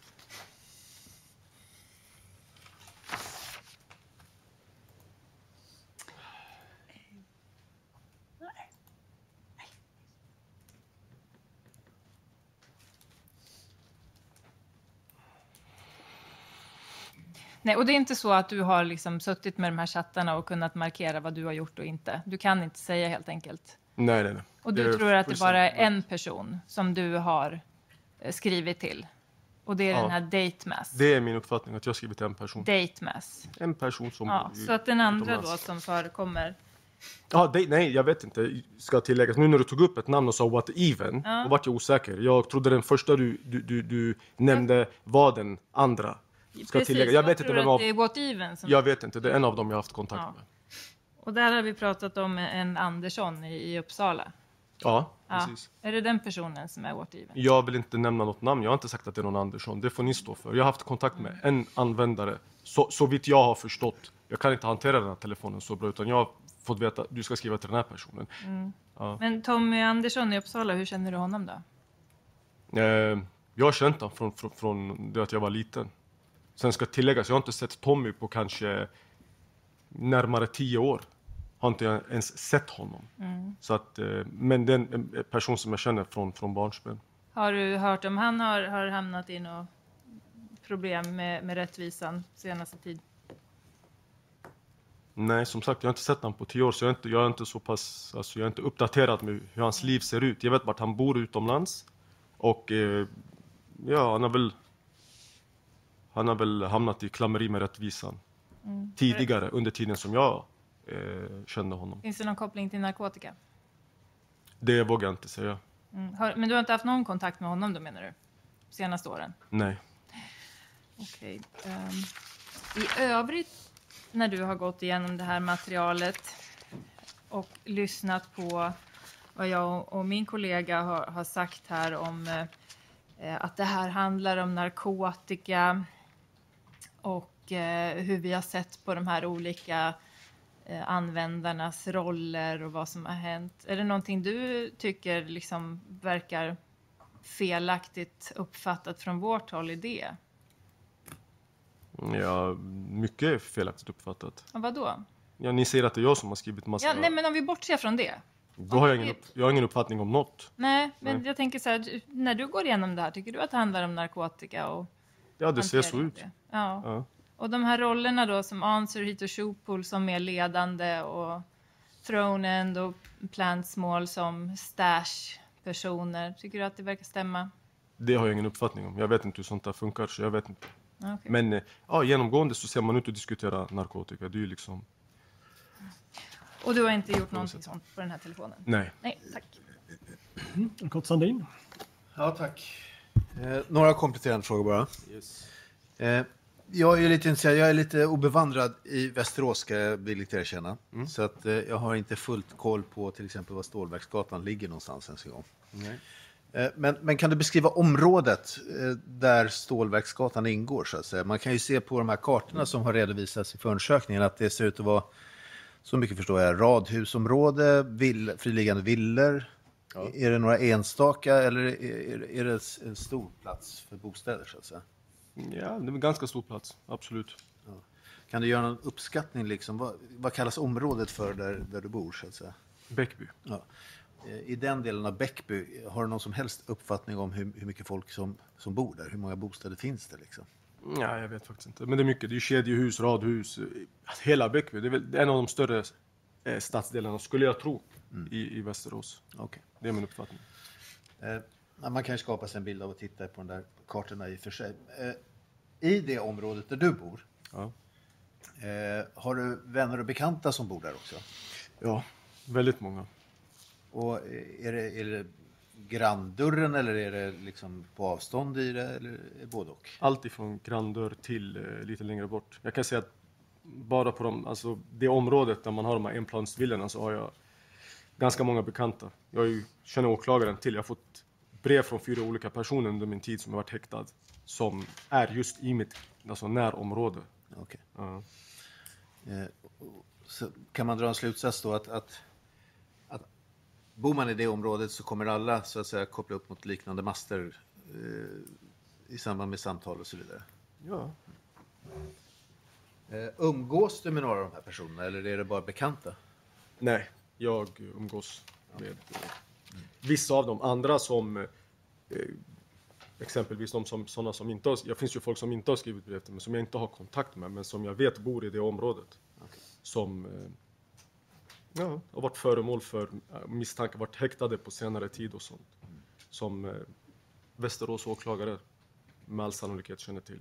Nej, och det är inte så att du har liksom suttit med de här chattarna och kunnat markera vad du har gjort och inte. Du kan inte säga helt enkelt. Nej, nej, nej. Och du Det är tror att det bara är fullständigt- en person som du har eh, skrivit till. Och det är Ja. den här Datemass. Det är min uppfattning att jag har skrivit en person. Datemass. En person som... Ja, så att den andra då utomlands. som förekommer. Ja, det, nej, jag vet inte. Ska tilläggas. Nu när du tog upp ett namn och sa what even, Ja. då vart jag osäker. Jag trodde den första du, du, du, du nämnde var den andra. Ska Precis, tillägga. Jag vet tror inte vem att av... det är What Even som... Jag vet inte, det är en av dem jag har haft kontakt Ja. med. Och där har vi pratat om en Andersson i, i Uppsala. Ja, Ja. precis. Är det den personen som är What Even? Jag vill inte nämna något namn. Jag har inte sagt att det är någon Andersson. Det får ni stå för. Jag har haft kontakt med en användare. Så, så vitt jag har förstått. Jag kan inte hantera den här telefonen så bra. Utan jag har fått veta att du ska skriva till den här personen. Ja. Men Tommy Andersson i Uppsala, hur känner du honom då? Eh, jag har känt honom från, från, från det att jag var liten. Sen ska tilläggas, jag har inte sett Tommy på kanske närmare tio år. har inte jag ens sett honom. Mm. Så att, eh, men det är en en person som jag känner från, från barnsben. Har du hört om han har, har hamnat i något problem med, med rättvisan senaste tid? Nej, som sagt, jag har inte sett honom på tio år, så jag är inte, jag är inte så pass, alltså jag är inte uppdaterad med hur hans liv ser ut. Jag vet vart han bor utomlands. Och eh, ja, han har väl han har väl hamnat i klammeri med rättvisan. Mm. Tidigare, under tiden som jag eh, kände honom. Finns det någon koppling till narkotika? Det vågar jag inte säga. Mm. Har, men du har inte haft någon kontakt med honom då, menar du? Senaste åren? Nej. Okej. ehm, I övrigt, när du har gått igenom det här materialet och lyssnat på vad jag och- och min kollega har, har sagt här om eh, att det här handlar om narkotika och eh, hur vi har sett på de här olika eh, användarnas roller och vad som har hänt. Är det någonting du tycker liksom verkar felaktigt uppfattat från vårt håll i det? Ja, mycket är felaktigt uppfattat. Ja, vad då? Ja, ni säger att det är jag som har skrivit massa... Ja, nej, men om vi bortser från det. Då har jag, ingen, upp- jag har ingen uppfattning om något. Nej, men Nej. jag tänker så här, när du går igenom det här, tycker du att det handlar om narkotika och Ja, det ser så hantering av ut. det? Ja. Ja. Och de här rollerna då som Answer, Hit och Shopul som är ledande och Throne End och Plant Small som stash-personer. Tycker du att det verkar stämma? Det har jag ingen uppfattning om. Jag vet inte hur sånt där funkar, så jag vet inte. Ja, okej. Men eh, ja, genomgående så ser man ut att diskutera narkotika. Det är ju liksom... Och du har inte gjort någonting sånt på den här telefonen? Nej. Nej, tack. En kort Sandin. Ja, tack. Eh, några kompletterande frågor bara. Yes. Eh, jag är lite intresserad, jag är lite obevandrad i Västerås, ska jag villigt erkänna. Mm. Så att eh, jag har inte fullt koll på till exempel var Stålverksgatan ligger någonstans ens en gång. Nej. Eh, men, men kan du beskriva området eh, där Stålverksgatan ingår så att säga? Man kan ju se på de här kartorna som har redovisats i förundersökningen att det ser ut att vara, så mycket förstår jag, radhusområde, vill, friliggande villor. Ja. Är det några enstaka eller är, är, är det en stor plats för bostäder så att säga? Ja, det är en ganska stor plats. Absolut. Kan du göra någon uppskattning liksom? Vad, vad kallas området för där, där du bor så att säga? Bäckby. Ja. Eh, I den delen av Bäckby, har du någon som helst uppfattning om hur, hur mycket folk som, som bor där? Hur många bostäder finns det liksom? Ja, jag vet faktiskt inte. Men det är mycket. Det är kedjehus, radhus. Hela Bäckby. Det är väl en av de större eh, stadsdelarna, skulle jag tro, i, i Västerås. Okej. Det är min uppfattning. Eh, ja, man kan ju skapa sig en bild av att titta på de där kartorna i och för sig. Eh, I det området där du bor, Ja. eh, har du vänner och bekanta som bor där också? Ja, väldigt många. Och eh, är det, är det granndörren eller är det liksom på avstånd i det? Eller är det både och? Allt ifrån granndörr till eh, lite längre bort. Jag kan säga att bara på de, alltså, det området där man har de här enplansvillorna så har jag ganska många bekanta. Jag är ju, känner åklagaren till. Jag har fått brev från fyra olika personer under min tid som har varit häktad. Som är just i mitt alltså, närområde. Okej. Ja. Eh, så kan man dra en slutsats då att, att, att bor man i det området så kommer alla så att säga koppla upp mot liknande master eh, i samband med samtal och så vidare. Ja. Eh, umgås du med några av de här personerna eller är det bara bekanta? Nej, jag umgås med eh, vissa av dem. Andra som eh, exempelvis de som, sådana som inte har, jag finns ju folk som inte har skrivit brev till mig som jag inte har kontakt med men som jag vet bor i det området. Okej. Som eh, ja, har varit föremål för eh, misstankar, varit häktade på senare tid och sånt. Som eh, Västerås åklagare med all sannolikhet känner till.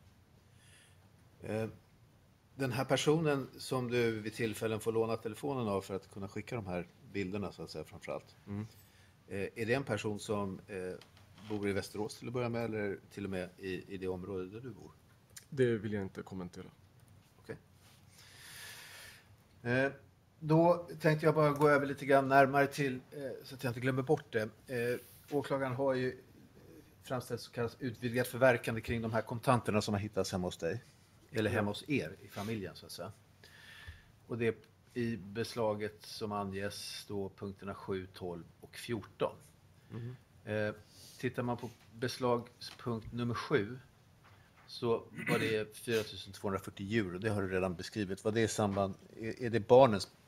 Eh, den här personen som du vid tillfällen får låna telefonen av för att kunna skicka de här bilderna så att säga framförallt. Mm. Eh, är det en person som eh, bor i Västerås till att börja med eller till och med i, i det område där du bor? Det vill jag inte kommentera. Okej. Eh, då tänkte jag bara gå över lite grann närmare till, eh, så att jag inte glömmer bort det. Eh, åklagaren har ju framställt så kallat utvidgat förverkande kring de här kontanterna som har hittats hemma hos dig. Eller hemma hos er i familjen så att säga. Och det är i beslaget som anges då punkterna sju, tolv och fjorton. Mm. Eh, tittar man på beslagspunkt nummer sju så var det fyra tusen tvåhundrafyrtio djur och det har du redan beskrivit. Var det i samband, är, är det barnens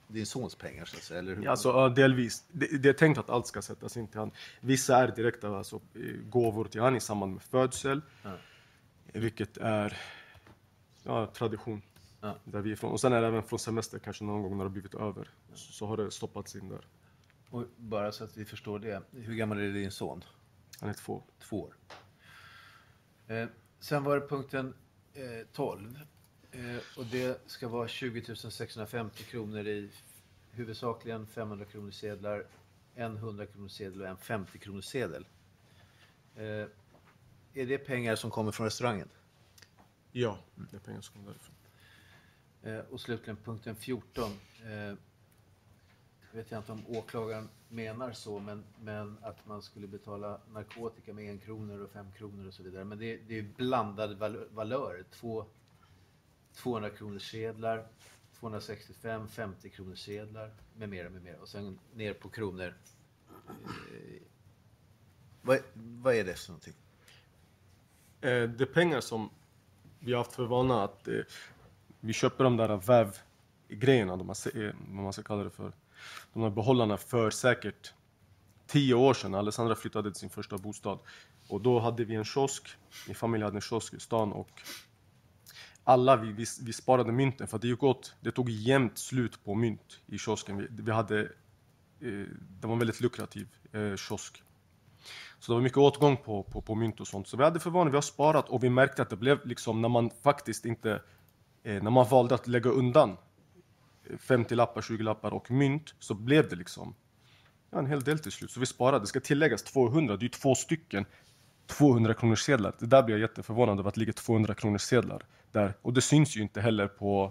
din sons pengar så att säga, eller hur? Ja, alltså, ja, delvis. Det, det är tänkt att allt ska sättas in till han. Vissa är direkta alltså, gåvor till han i samband med födsel. Ja. Vilket är ja, tradition. Ja. Där vi är från. Och sen är det även från semester kanske någon gång när det har blivit över. Så, så har det stoppats in där. Och bara så att vi förstår det. Hur gammal är din son? Han är två. Två år. Eh, sen var det punkten eh, tolv. Eh, och det ska vara tjugo tusen sexhundrafemtio kronor i huvudsakligen femhundra kronor sedlar, en hundra kronor sedel och en femtio kronor sedel. Eh, är det pengar som kommer från restaurangen? Ja, det är pengar som kommer därifrån. Eh, och slutligen punkten fjorton. Eh, vet jag inte om åklagaren menar så, men, men att man skulle betala narkotika med en kronor och fem kronor och så vidare. Men det, det är blandade val- valörer. Två, tvåhundra kronor sedlar, tvåhundrasextiofem, femtio kronor sedlar, med mera, med mera. Och sen ner på kronor. Eh, vad, vad är det för någonting? Eh, det är pengar som vi har haft för vana att eh, vi köper de där vävgrejerna, de här, eh, vad man ska kalla det för. De här behållarna för säkert tio år sedan. Alessandra flyttade till sin första bostad. Och då hade vi en kiosk. Min familj hade en kiosk i stan. Och alla vi, vi, vi sparade mynten. För det gick åt, det tog jämnt slut på mynt i kiosken. Vi, vi hade, eh, det var en väldigt lukrativ eh, kiosk. Så det var mycket åtgång på, på, på mynt och sånt. Så vi hade för vana, vi har sparat. Och vi märkte att det blev liksom när man faktiskt inte, eh, när man valde att lägga undan femtio lappar, tjugo lappar och mynt, så blev det liksom ja, en hel del till slut. Så vi sparade. Det ska tilläggas tvåhundra. Det är ju två stycken tvåhundra kronors sedlar. Det där blir jag jätteförvånad över att det ligger tvåhundra kronors sedlar där. Och det syns ju inte heller på,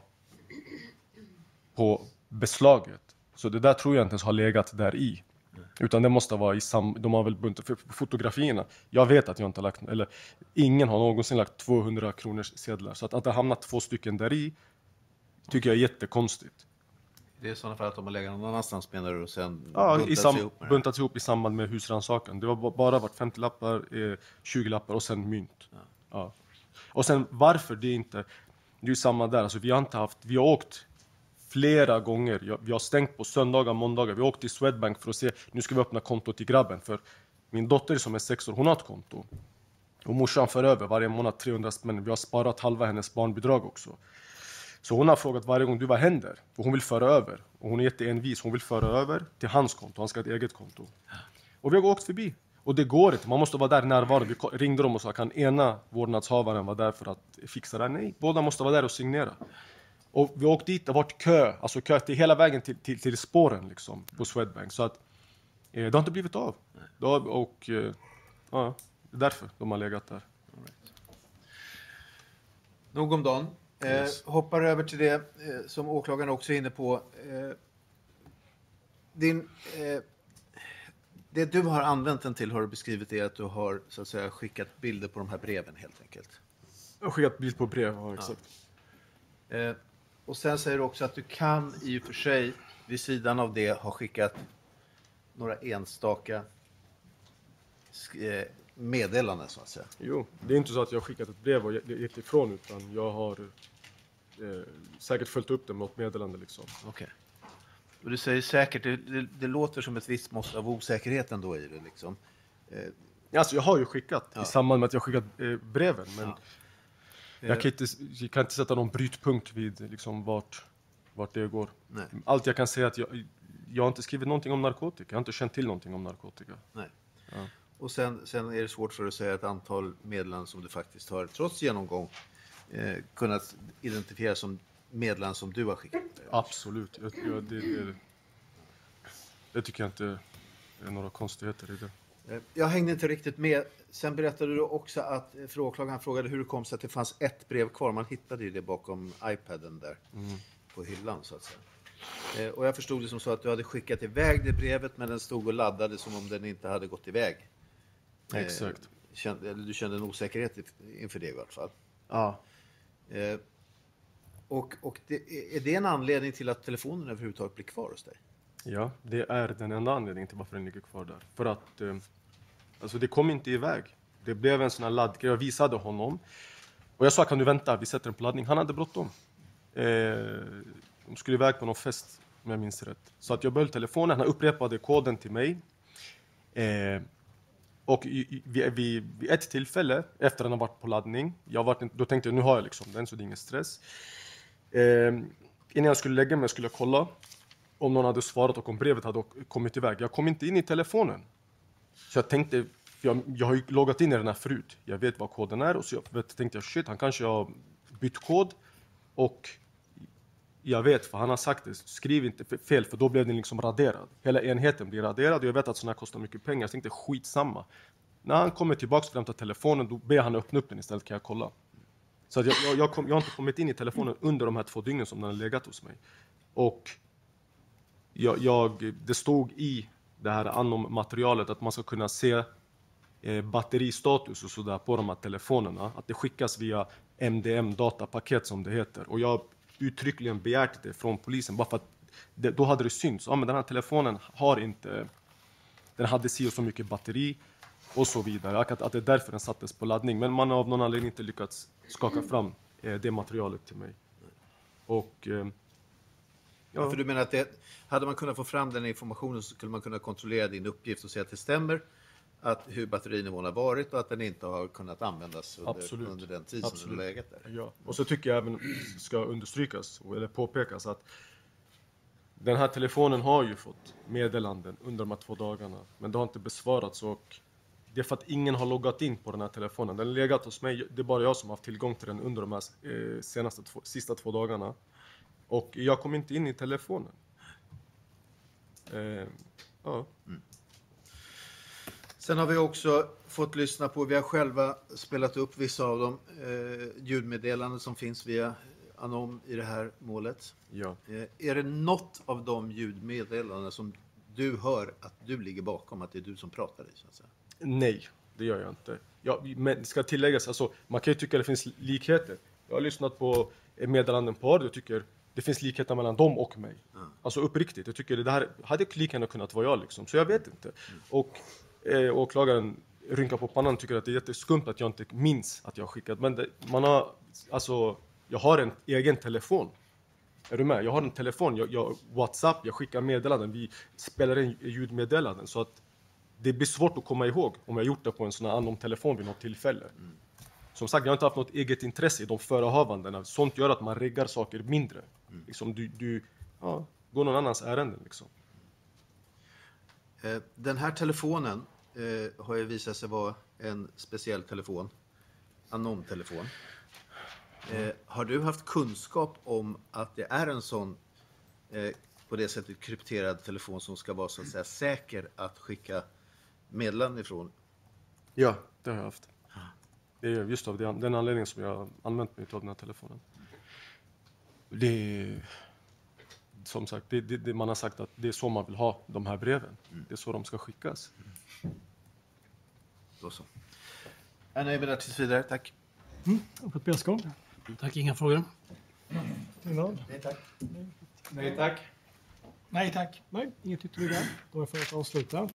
på beslaget. Så det där tror jag inte ens har legat där i. Utan det måste vara i sam... De har väl buntat för fotografierna. Jag vet att jag inte har lagt... Eller ingen har någonsin lagt tvåhundra kronors sedlar. Så att, att det har hamnat två stycken där i tycker jag är jättekonstigt. Det är i sådana fall att de har legat någon annanstans, menar du, och sen Ja, buntats i sam- ihop med det. buntats ihop i samband med husrannsakan. Det var ba- bara varit femtio lappar, eh, tjugo lappar och sen mynt. Ja. Ja. Och sen varför det inte... Det är ju samma där. Alltså, vi har inte haft... Vi har åkt flera gånger. Jag, vi har stängt på söndagar, måndagar. Vi har åkt till Swedbank för att se... Nu ska vi öppna konto till grabben. För min dotter som är sex år, hon har ett konto. Och morsan för över varje månad trehundra spänn. Vi har sparat halva hennes barnbidrag också. Så hon har frågat varje gång, du, vad händer? För hon vill föra över. Och hon är jätteenvis. Hon vill föra över till hans konto. Han ska ha ett eget konto. Och vi har åkt förbi. Och det går inte. Man måste vara där närvarande. Vi ko- ringde dem och sa, kan ena vårdnadshavaren vara där för att fixa det? Nej, båda måste vara där och signera. Och vi åkte dit, det har varit kö. Alltså kö till hela vägen till, till, till spåren liksom, på Swedbank. Så att eh, det har inte blivit av. Det har, och eh, ja, det är därför de har legat där. Nog om dagen. Eh, Yes. Hoppar över till det eh, som åklagaren också är inne på. Eh, din, eh, det du har använt den till, har du beskrivit, är att du har så att säga skickat bilder på de här breven helt enkelt. Jag har skickat bild på brev, ja, exakt. Eh, och sen säger du också att du kan i och för sig vid sidan av det ha skickat några enstaka sk- eh, meddelanden så att säga. Jo, det är inte så att jag har skickat ett brev och gett ifrån, utan jag har eh, säkert följt upp det med ett meddelande liksom. Okej. Och du säger säkert, det, det, det låter som ett visst mått av osäkerhet ändå i det liksom. Eh, Alltså jag har ju skickat Ja. i samband med att jag skickat eh, breven, men Ja. jag, kan inte, jag kan inte sätta någon brytpunkt vid liksom vart, vart det går. Nej. Allt jag kan säga är att jag, jag har inte skrivit någonting om narkotika, jag har inte känt till någonting om narkotika. Nej. Ja. Och sen, sen är det svårt för dig att säga ett antal meddelanden som du faktiskt har, trots genomgång, eh, kunnat identifiera som meddelanden som du har skickat. Absolut, jag, jag, det, det, det tycker jag inte är några konstigheter i det. Eh, Jag hängde inte riktigt med. Sen berättade du också att eh, för åklagaren frågade hur det kom sig att det fanns ett brev kvar. Man hittade ju det bakom iPaden där Mm. på hyllan så att säga. Eh, Och jag förstod det som så att du hade skickat iväg det brevet, men den stod och laddade som om den inte hade gått iväg. Eh, Exakt. Kände, eller du kände en osäkerhet i- inför det i alla fall. Ja. Eh, Och, och det, är det en anledning till att telefonen överhuvudtaget blir kvar hos dig? Ja, det är den enda anledningen till varför den ligger kvar där. För att eh, alltså det kom inte iväg. Det blev en sån här laddgrej. Jag visade honom. Och jag sa, kan du vänta? Vi sätter den på laddning. Han hade bråttom. Eh, de skulle iväg på någon fest om jag minns rätt. Så att jag behöll telefonen, han upprepade koden till mig. Eh, och i, i, vid, vid, vid ett tillfälle, efter att han har varit på laddning, jag varit, då tänkte jag nu har jag liksom den så det är ingen stress. Eh, innan jag skulle lägga mig skulle jag kolla om någon hade svarat och om brevet hade kommit iväg. Jag kom inte in i telefonen. Så jag tänkte, för jag, jag har ju loggat in i den här förut. Jag vet vad koden är och så jag tänkte jag shit, han kanske har bytt kod. Och jag vet, för han har sagt det, skriv inte fel för då blev den liksom raderad. Hela enheten blir raderad och jag vet att sådana här kostar mycket pengar. Jag tänkte skitsamma. När han kommer tillbaka och hämtar telefonen, då ber han öppna upp den istället, kan jag kolla. Så att jag, jag, jag, kom, jag har inte kommit in i telefonen under de här två dygnen som den har legat hos mig. Och jag, jag, det stod i det här Anom-materialet att man ska kunna se eh, batteristatus och sådär på de här telefonerna. Att det skickas via M D M-datapaket som det heter. Och jag uttryckligen begärt det från polisen bara för att det, då hade det synts. Ja, men den här telefonen har inte, den hade si och så mycket batteri och så vidare. Att, att det är därför den sattes på laddning. Men man har av någon anledning inte lyckats skaka fram eh, det materialet till mig. Och eh, ja. Ja, för du menar att det, hade man kunnat få fram den informationen så skulle man kunna kontrollera din uppgift och säga att det stämmer att hur batterinivån har varit och att den inte har kunnat användas under, under den tid som den har legat där. Ja. Och så tycker jag även ska understrykas eller påpekas att den här telefonen har ju fått meddelanden under de här två dagarna, men det har inte besvarats och det är för att ingen har loggat in på den här telefonen. Den har legat hos mig, det är bara jag som har haft tillgång till den under de här eh, senaste två, sista två dagarna. Och jag kom inte in i telefonen. Eh, ja. Mm. Sen har vi också fått lyssna på, vi har själva spelat upp vissa av de eh, ljudmeddelanden som finns via Anom i det här målet. Ja. Eh, är det något av de ljudmeddelanden som du hör att du ligger bakom, att det är du som pratar i, så att säga? Nej, det gör jag inte. Ja, men det ska tilläggas, alltså, man kan ju tycka att det finns likheter. Jag har lyssnat på meddelanden på radio och tycker det finns likheter mellan dem och mig. Mm. Alltså uppriktigt, jag tycker det här hade lika gärna kunnat vara jag liksom, så jag vet inte. Mm. Och eh, åklagaren rynkar på pannan och tycker att det är jätteskumt att jag inte minns att jag har skickat. Men det, man har, alltså, jag har en egen telefon. Är du med? Jag har en telefon, jag, jag WhatsApp, jag skickar meddelanden, vi spelar in ljudmeddelanden så att det blir svårt att komma ihåg om jag gjort det på en sån här annan telefon vid något tillfälle. Mm. Som sagt, jag har inte haft något eget intresse i de förehavandena. Sånt gör att man reggar saker mindre. Mm. Liksom du, du ja, går någon annans ärenden liksom. Den här telefonen eh, har ju visat sig vara en speciell telefon. Anom-telefon. Eh, har du haft kunskap om att det är en sån eh, på det sättet krypterad telefon som ska vara så att säga säker att skicka meddelanden ifrån? Ja, det har jag haft. Det är just av den anledningen som jag har använt mig av den här telefonen. Det är, som sagt, det, det, det man har sagt att det är så man vill ha de här breven. Mm. Det är så de ska skickas. Mm. Då så. Jag nöjer mig där tills vidare, tack. Mm. Och ett beskål. Tack, inga frågor. Mm. Nej tack. Nej tack. Nej tack. Nej, inget ytterligare. Då är för att avsluta.